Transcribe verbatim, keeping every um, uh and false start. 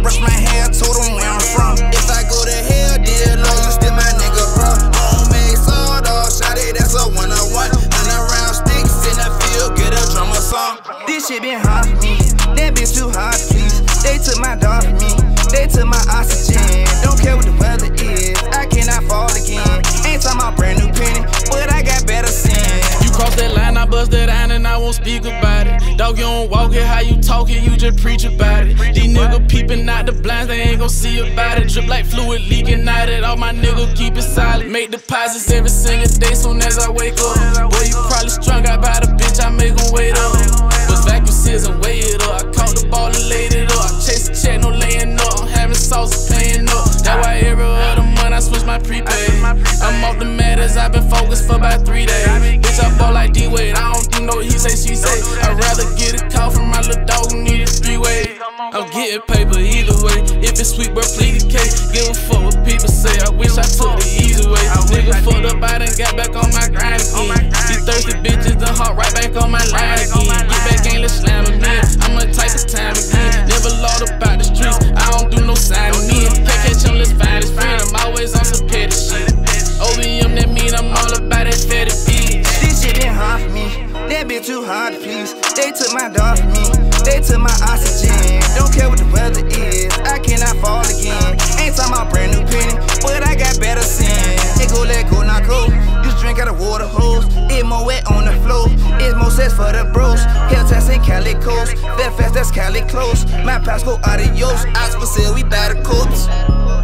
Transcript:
brush my hair, told them where I'm from. If I go to hell, dear Lord, you still my nigga, bro. Homemade sawdust, shot it, that's a one-on-one. Hundred round sticks in the field, get a drummer song. This shit been hard for me, that bitch too hard, please. They took my dog from me, they took my oxygen. Don't care what the weather is, I cannot fall again. Ain't talking about brand new penny, but I got better sin. You cross that line, I bust that iron and I won't speak about it. Dog, you don't walk it, how you talk it, you just preach about it. These niggas peeping out the blinds, they ain't gon' see about it. Drip like fluid leaking out it, all my niggas keep it solid. Make deposits every single day soon as I wake up. Boy, you probably strung out by the bitch, I make them wait up. Bust vacuum seals and weigh it up. I caught the ball and laid it up. I chase the check, no laying up. I'm having sauce paying up. That's why every other month I switch my prepaid. I'm off the matters, I've been focused for about three days. Bitch, I ball like D-Wade, I don't do no he say, she say. I'd rather get a call from my little dog who need a three-way. I'm getting paper either way. If it's sweet, bro, plead the case. Give a fuck what people say, I wish I took the easy way. Nigga fucked up, I done got back on my grind again. These thirsty bitches done hop right back on my line again. Get back, ain't let's slam again. I'm a type of time again. Never lost about the streets, I don't do no signing in. Can't catch him, let's find his friend. I'm always on some petty shit. O B M, that mean I'm all about that fatty bitch. This shit been hard for me, that bitch too hard to please. They took my dog from me, they took my oxygen. Don't care what the weather is, I cannot fall again. Ain't talking about brand new penny, but I got better sin. It go, let go, not go. You drink out of water hose, it more wet on the floor. It's more sex for the bros. Helltest and Cali Coast, that fast, that's Cali close. My pass go adios, Ox for sale, we buy the coats.